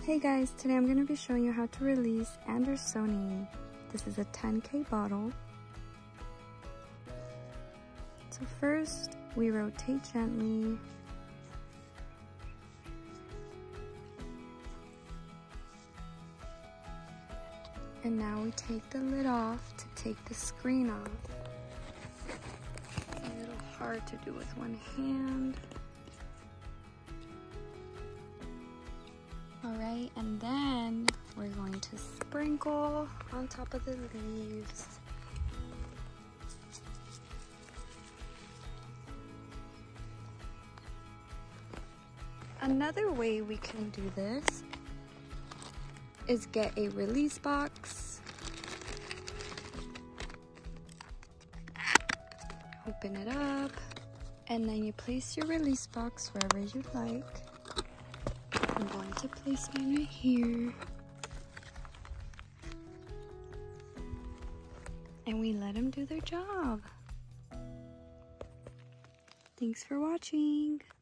Hey guys, today I'm going to be showing you how to release andersoni. This is a 10K bottle. So first, we rotate gently. And now we take the lid off to take the screen off. It's a little hard to do with one hand. Alright, and then we're going to sprinkle on top of the leaves. Another way we can do this is get a release box. Open it up, and then you place your release box wherever you like. I'm going to place mine right here. And we let them do their job. Thanks for watching.